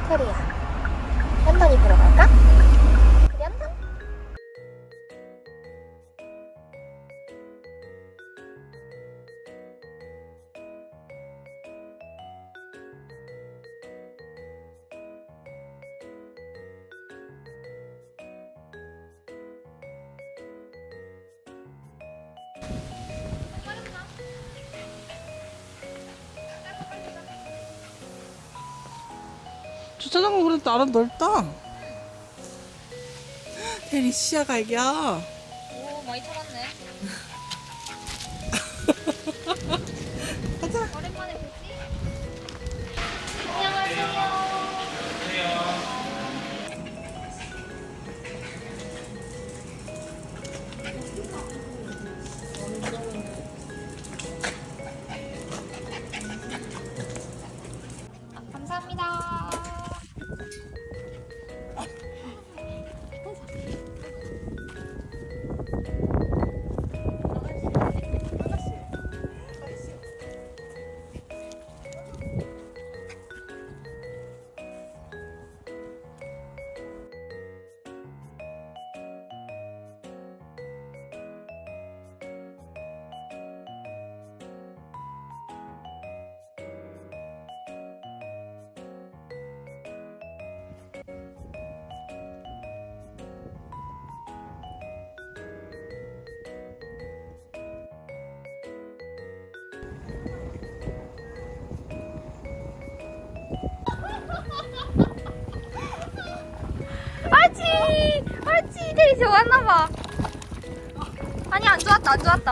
테리야, 현단이 보러 갈까? 그래, 현단? 주차장은 그래도 나름 넓다. 테리 시야 갈겨. 오, 많이 찾았네. 가자. 오랜만에 보지? 안녕하세요. 감사합니다. 옳지! 테리 좋았나봐. 아니, 안 좋았다.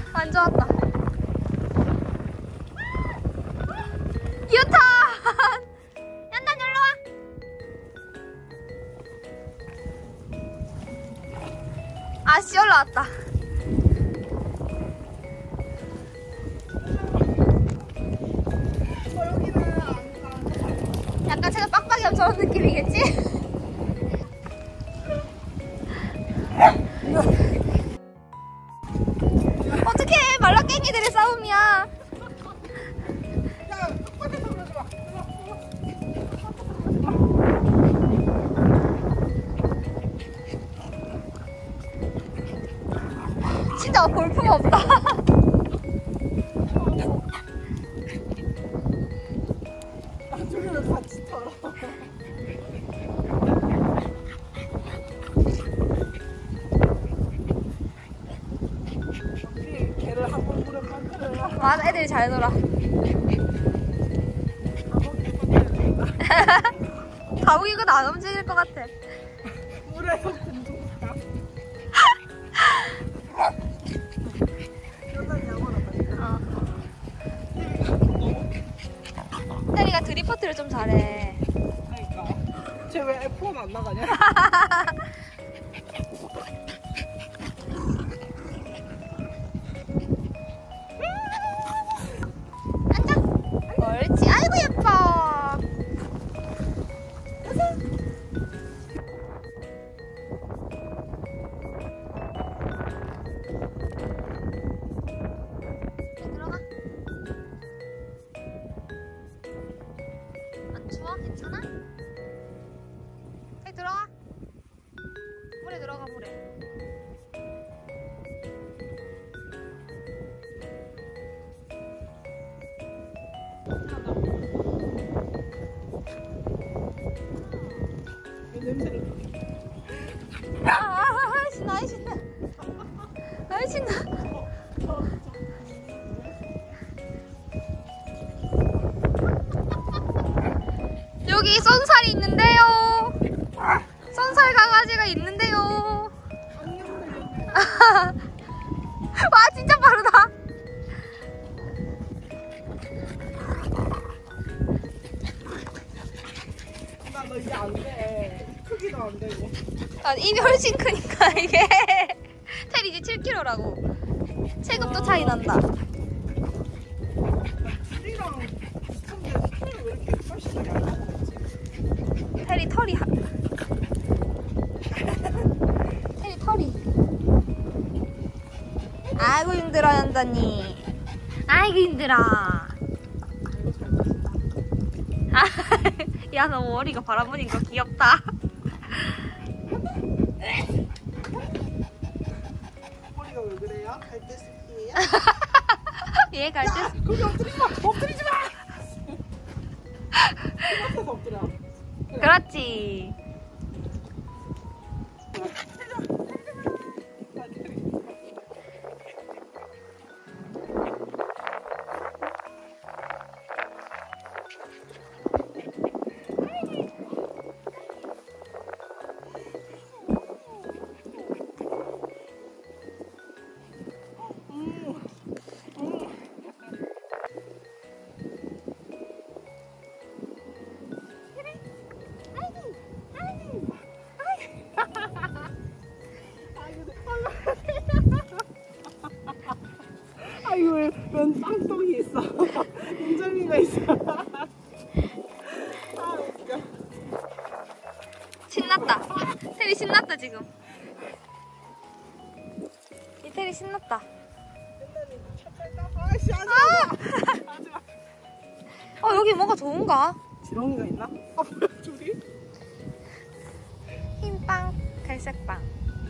유턴! 연단 놀러와! 아씨, 올라왔다. 약간 제가 빡빡이 하면 저런 느낌이겠지? 어떡해, 말라깽이들의 싸움이야. 진짜 볼품 없다. 나중에는 같이 털어. 걔를 한번 물에 빠뜨려야. 맞아, 애들이 잘 놀아. 가보기는 안 움직일 것 같아. 물에서 굶주니까. 테리가 드리퍼트를 좀 잘해. 그러니까 쟤 왜 F1 안 나가냐? 앉아. 옳지. 아이고 예뻐. 들어가. 안 추워? 괜찮아? 잘 들어가. 물에 들어가, 물에. 냄새를. 신나. 신나. 여기 쏜살이 있는데요. 쏜살 강아지가 있는데요. 와, 진짜 빠르다. 나 너 이제 안 돼. 크기도 안 되고. 아, 입이 훨씬 크니까 이게. 테리 이제 7kg라고. 체급도 차이 난다. 줄이랑 비슷한데 스타일 왜 이렇게 훨씬 더 얇아? 테리 털이 테리 털이. 아이고 힘들어, 연다니. 아이고 힘들어. 야, 너 머리가 바라보니까 귀엽다. 머리가 왜 그래요? 갈대 스키예요? 얘 갈 때. 거기 엎드리지 마! 엎드리지 마! 앞에서 엎드려. 그렇지. 아이고, 웬 빵떡이 있어. 인절미가 있어. 아, 웃겨. 신났다. 테리 신났다 지금. 이 테리 신났다. 아이씨, 하지 마. 하지 마. 여기 뭔가 좋은가? 지렁이가 있나? 뭐야, 저기? 흰빵, 갈색빵.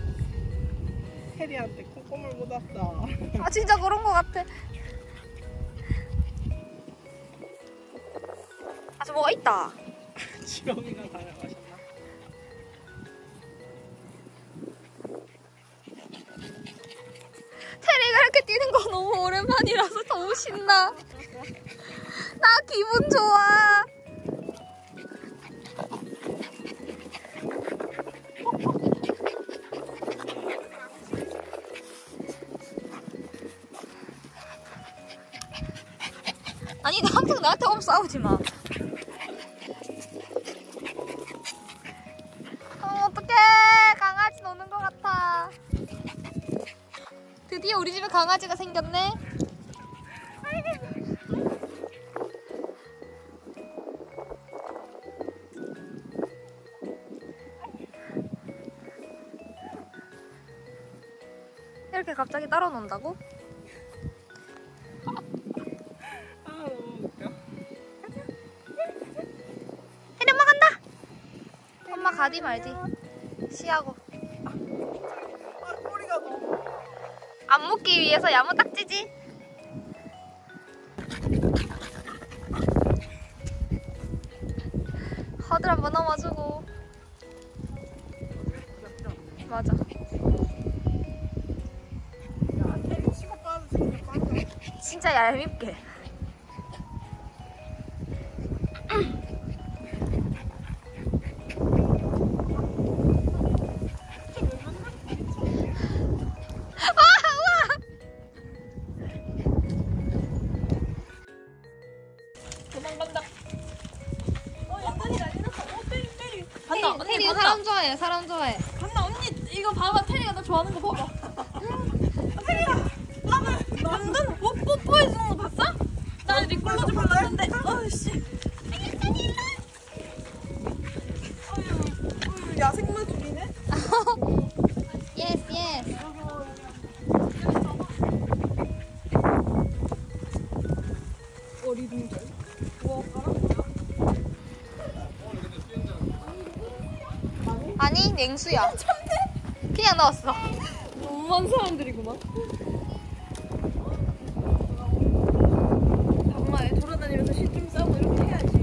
해리한테 콩고물 묻었어. 아 진짜 그런 거 같아. 아 저 뭐가 있다. 지렁이가 다녀가셨나? 테리가 이렇게 뛰는 거 너무 오랜만이라서 너무 신나. 나 기분 좋아. 아니 나 항상 나한테 오면 싸우지 마. 어떡해. 강아지 노는 것 같아. 드디어 우리 집에 강아지가 생겼네. 이렇게 갑자기 따라 논다고? 아, 너무 웃겨. 혜리 엄마 간다. 엄마 가디 말디 시하고 아, 꼬리가 너무. 안 묶기 위해서 야무딱지지. 허들 한번 넘어주고. 맞아. 야, 해리 치고 빠져, 진짜 빠져. 진짜 얄밉게. 도망간다. 야, 테리 날리났어. 테리, 테리. 간다 언니 테리가 간다 사람 좋아해. 사람 좋아해. 간다 언니 이거 봐봐 테리가 나 좋아하는 거 봐봐 테리야 나는 완전 뽀뽀해주는 거 봤어? 나 리콜러즈 발랐는데 어이씨 야생마술이네? 예스 예스. 어리둥절. 아니 냉수야. 그냥 넣었어. 너무한 사람들이구만 정말 돌아다니면서 시 좀 싸고 이렇게 해야지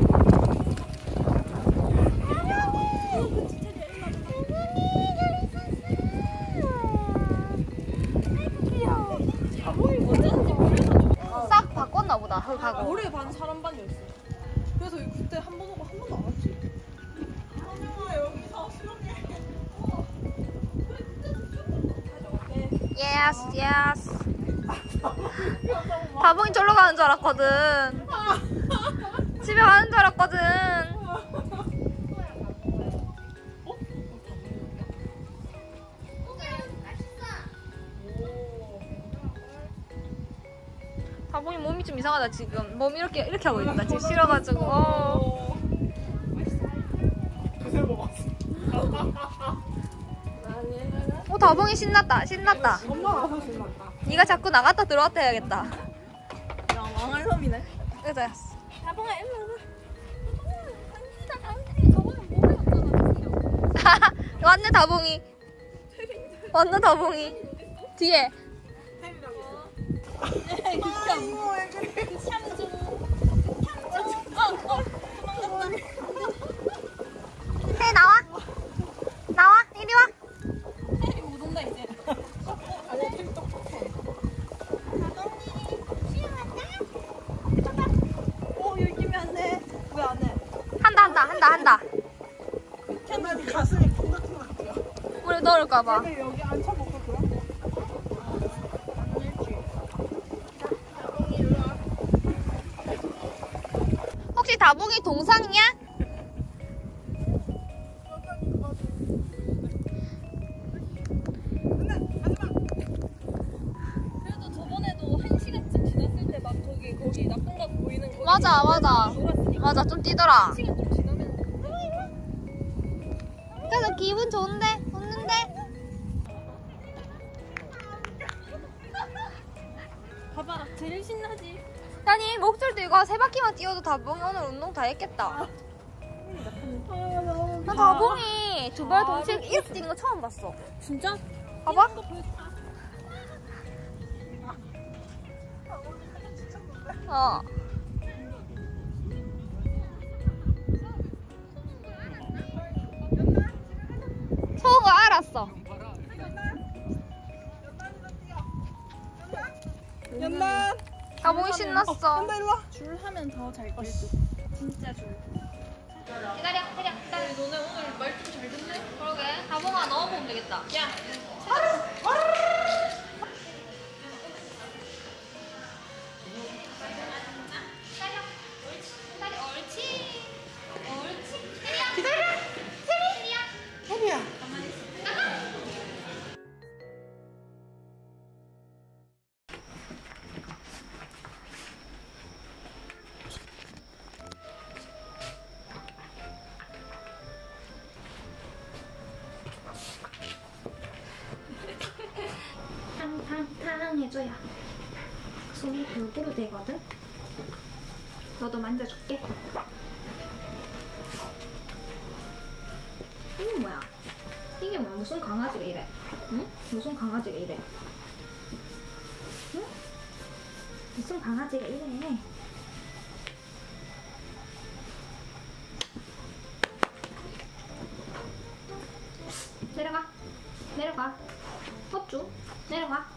자몽이 뭔지인지 몰라서 싹 바꿨나 보다 흙하고. 올해 반 사람 반이었어 그래서 그때 한 번 오고 한 번도 안 왔지 여기서 수영해. 예스 예스. 다봉이 절로 가는 줄 알았거든. 집에 가는 줄 알았거든. 다봉이 몸이 좀 이상하다 지금. 몸 이렇게 하고 있다 지금 싫어가지고. 그새 먹었어. 다봉이 신났다 신났다. 엄마가 와서 신났다. 네가 자꾸 나갔다 들어왔다 해야겠다. 야 망할 놈이네 그래. 다봉아 일로 와봐 진짜 다음 테리 가보면 뭐가 없잖아. 왔네 다봉이. 왔네 다봉이. 뒤에. 아 이거 왜 그래? 샴중. 해 나와. 나와. 이리 와. 테리 못 온다 이제. 아니 템 똑똑해. 열심히 하네. 왜 안 해? 한다. 캔디 가슴이 콩닥콩닥해요. 우리 넣을까봐. 얘들 여기 앉혀볼까 그럼? 혹시 다봉이 동상이야? 그래도 저번에도 1시간쯤 지났을 때 막 거기 나쁜 거 보이는 거기 맞아. 놀았으니까 맞아 좀 뛰더라. 1시간 좀 지나면 그래서 기분 좋은데 웃는데. 봐봐 제일 신나지. 아니 목줄 들고 세 바퀴만 뛰어도 다봉이 오늘 운동 다 했겠다. 나 다봉이 두 발 동시에 이렇게 뛰는 거 처음 봤어. 진짜? 봐봐. 어. 소우가 알았어. 연나. 다봉이 신났어. 연나 일로 와. 줄 하면 더 잘 뛸. 진짜 줄. 기다려. 너네 오늘 말 좀 잘 듣네? 그러게. 다봉아 넣어보면 되겠다. 야 혜리야. 탕탕탕 해줘야 손이 골고루 되거든. 너도 만져줄게. 이게 뭐야? 이게 뭐야? 무슨 강아지가 이래? 응? 무슨 강아지가 이래? 응? 무슨 강아지가 이래? 내려가. 헛주 내려가.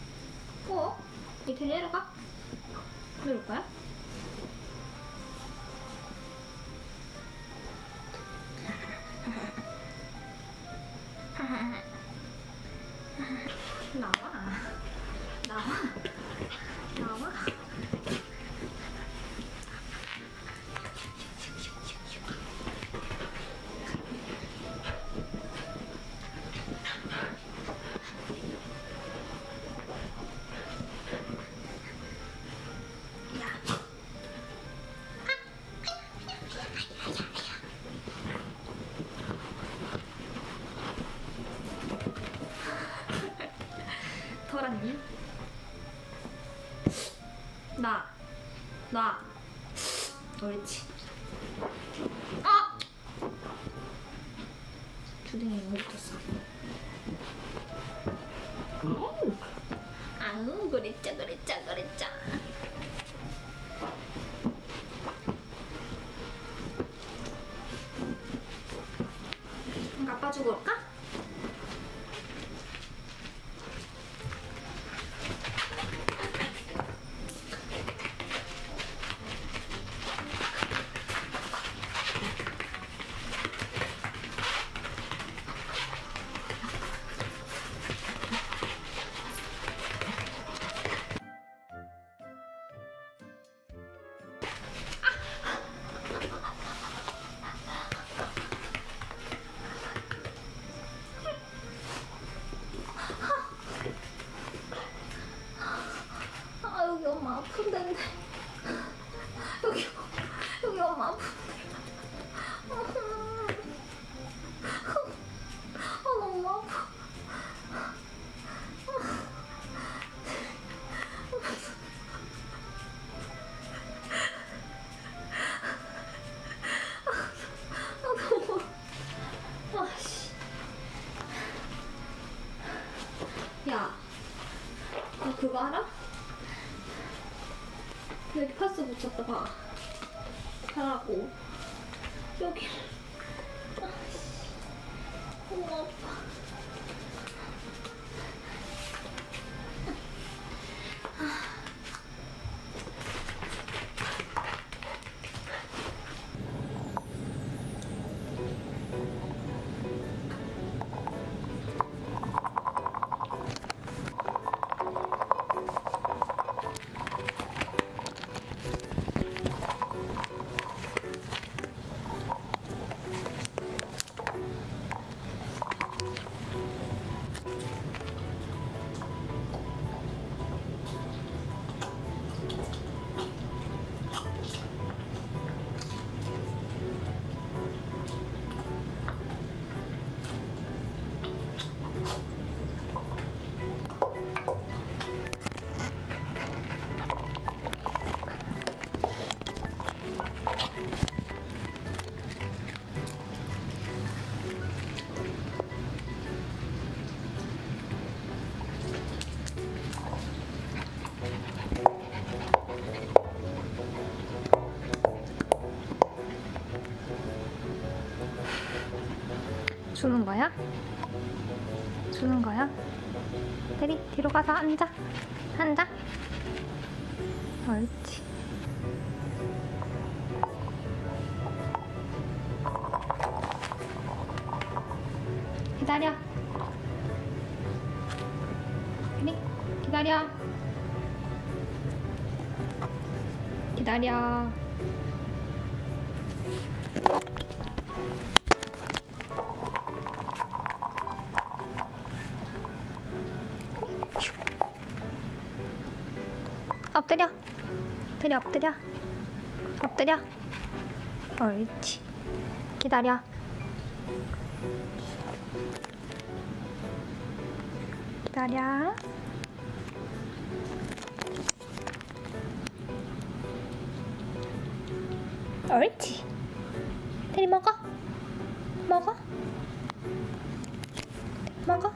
밑에 내려가. 내려올 거야? 나와. 털었니? 나. 옳지. 아! 주둥이에 못 붙었어. 아우, 그랬자. 갚아주고 올까? 미쳤다 봐. 하라고. 여기. 너무 아파. 주는 거야? 주는 거야? 테리 뒤로 가서 앉아. 앉아. 옳지. 기다려. 테리 기다려. 기다려. 엎드려. 엎드려 엎드려. 엎드려. 옳지. 기다려. 기다려. 옳지. 테리 먹어. 먹어. 먹어.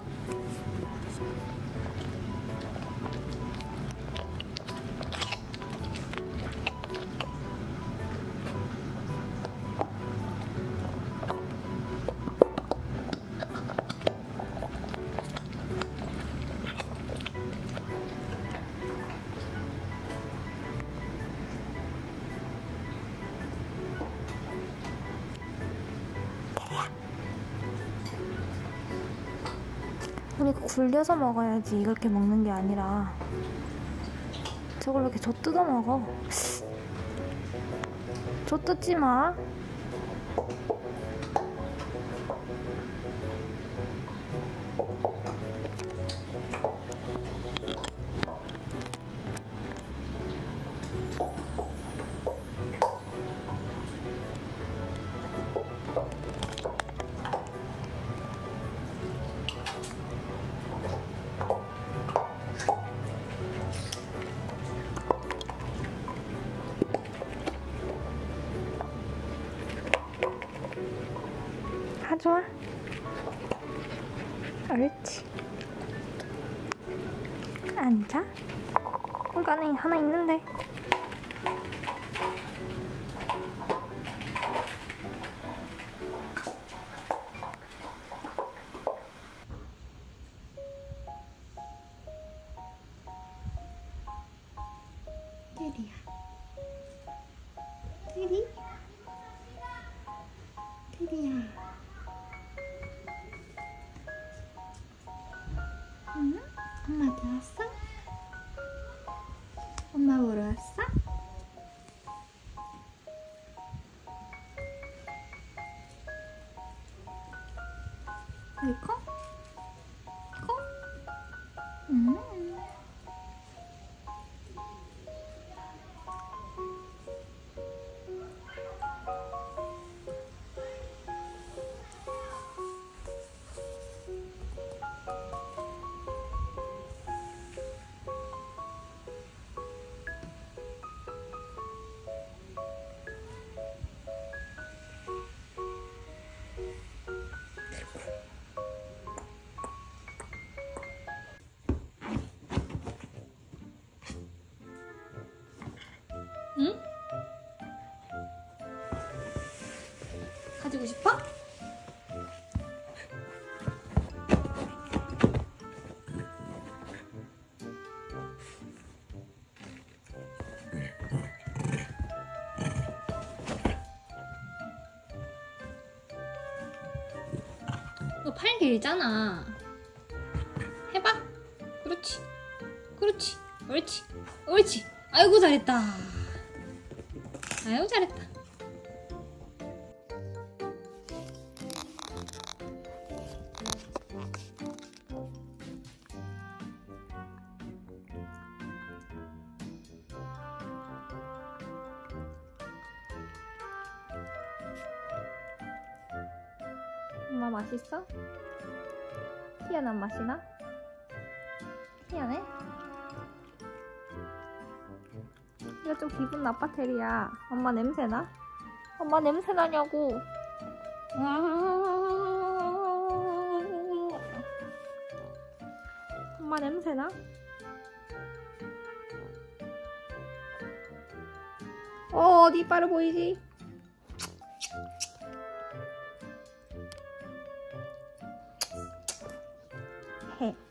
우리가 굴려서 먹어야지. 이렇게 먹는 게 아니라 저걸로 이렇게 줘 뜯어 먹어. 줘 뜯지 마. 좋아. 옳지. 앉아. 공간에 하나 있는데. 테리야. 테리? 테리야. 응? 엄마 어디 왔어? 엄마 보러 왔어? 여기 코? 코? 만지고 싶어? 너 팔 길잖아. 해봐. 그렇지. 그렇지. 옳지. 옳지. 아이고 잘했다. 아이고 잘했다. 엄마 맛있어? 희연한 맛이나? 희연해? 이거 좀 기분 나빠 테리야. 엄마 냄새나? 엄마 냄새나냐고. 엄마 냄새나? 어디 이빨을 보이지? 해.